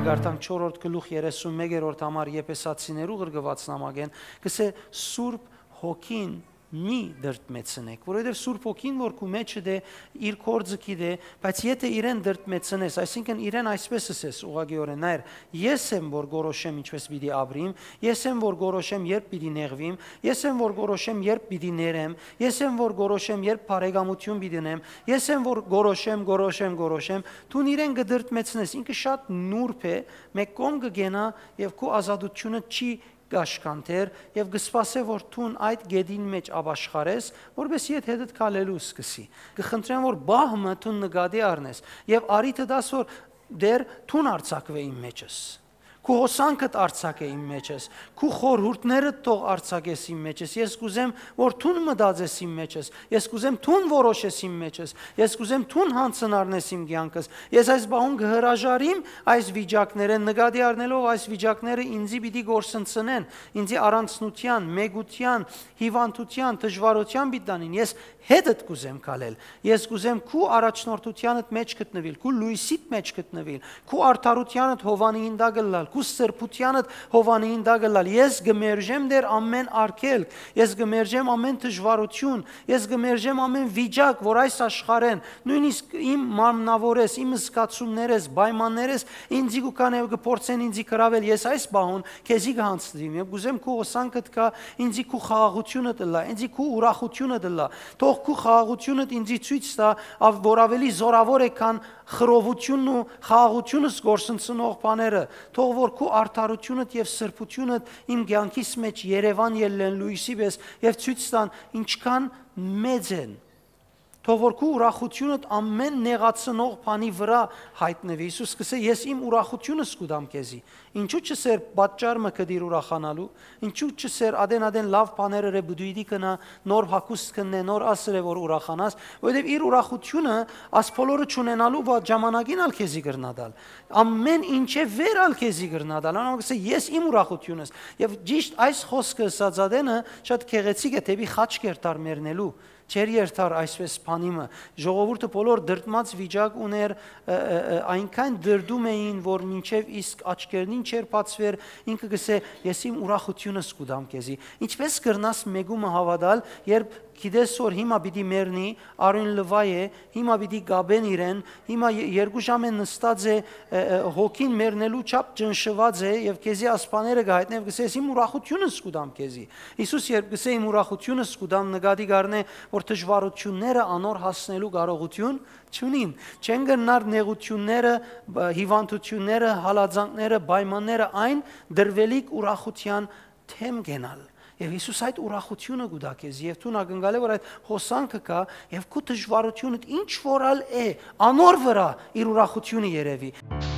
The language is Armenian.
գարտանք 4-րդ գլուխ 31-րդ համար Եփեսացիներու գրգված նամակեն, կսե Սուրբ Հոգին մի դրտմեցնեք, որովհետև Սուրբ Հոգին որ քու մեջը դե իր կորձը գիտե, բայց եթե իրեն դրտմեցնես, այսինքն իրեն այսպես ասես, ուղղակիորեն նայր, ես եմ որ գորոշեմ ինչպես պիտի ապրիմ, ես եմ որ գորոշեմ երբ պիտի նեղվիմ, ես եմ որ գորոշեմ երբ պիտի ներեմ, ես եմ որ գորոշեմ երբ բարեկամություն պիտի ունեմ, ես եմ որ գորոշեմ, դու իրեն կդրտմեցնես, ինքը շատ նուրբ է, մեկ կողմ կգենա եւ քու ազատությունը չի գաշկանտեր եւ գսպասե որ թուն այդ գեդին մեջ աբաշխարես որպես իդ հետդ քալելու սկսի կխնդրեմ որ բահմը թուն նկատի առնես եւ արիթը դաս որ դեր թուն արցակվե իմ մեջս քու հոսանքդ արցակե իմ մեջս քու խորհուրդներդ թող արցակես իմ մեջս ես կուզեմ որ թուն մտածես իմ մեջս ես կուզեմ թուն որոշես իմ մեջս ես կուզեմ թուն հանցնարնես իմ կյանքս ես այս բան կհրաժարիմ այս վիճակները նկատի առնելով այս վիճակները ինձի պիտի գործընծնեն ինձի առանցնության մեգության հիվանդության դժվարության պիտանին ես հետդ կուզեմ կալել ես կուզեմ քու առաջնորդությանդ մեջ գտնվել քու լույսիդ մեջ գտնվել քու արդարությանդ հովանին դագլալ քու սրբությանդ հովանին դագլալ ես գմերժեմ դեր ամեն արգելք ես գմերժեմ ամեն դժվարություն ես գմերժեմ ամեն վիճակ որ այս աշխարհեն նույնիսկ իմ մարմնավորես իմ զգացումներս պայմաններս ինձի կկանև կփորձեն ինձի կրավել ես այս բահուն քեզի կհանձնվեմ եւ կուզեմ քու հոսանքդ կա ինձի քու խաղաղությունը դլա ինձի քու ուրախությունը դլա թող քու խաղաղությունը ինձի ցույց տա որ ավելի զորավոր է քան խռովությունն ու խաղաղությունս գործընծնող բաները թող որ քու արդարությունդ եւ սրբությունդ իմ կյանքիս մեջ Երևան ելեն լույսի պես եւ ցույց տան ինչքան մեծ են թող որ քու ուրախությունդ ամեն նեղացնող բանի վրա հայտնվի Հիսուս սկսե ես իմ ուրախությունս կուտամ քեզի ինչու չսեր պատճառը կդիր ուրախանալու ինչու չսեր ադեն լավ բաները ռեբուդուիդի կնա նոր հակուստ կնե նոր ասրե որ ուրախանաս որովհետև իր ուրախությունը ասփոլորը չունենալու բա ժամանակին ալ քեզի գրնադալ ամեն ինչը վերալ քեզի գրնադալ անոնք ասե ես իմ ուրախությունս եւ ճիշտ այս խոսքը ասած ադենը շատ քեղեցիկ է թեպի խաչ կերտար մեռնելու Չեր երթար այսպես բանիմը ժողովուրդը բոլոր դրտմած վիճակ ուներ այնքան դրդում էին որ մինչև իսկ աչքերնին չեր բացվեր ինքը գսե ես իմ ուրախությունս կուտամ քեզի ինչպես կրնաս մեգումը հավատալ երբ գիտես որ հիմա պիտի մեռնի արուն լվայ է հիմա պիտի գաբեն իրեն հիմա 2 ժամ են նստած է հոգին մեռնելու չափ ճնշված է եւ քեզի ասպաները գայտնեւ գսես իմ ուրախությունս կուտամ քեզի Հիսուս երբ գսե իմ ուրախությունս կուտամ նկատի գարնե որ դժվարությունները անոր հասնելու կարողություն չունին չեն գնար նեղությունները հիվանդությունները հալածանքները պայմանները այն դրվելիք ուրախության թեմ գնալ Եվ Հիսուս այդ ուրախությունը գուտա քեզ եւ դու ակնկալե որ այդ հոսանքը կա եւ քու դժվարությունդ ինչ որալ է անոր վրա իր ուրախությունը երևի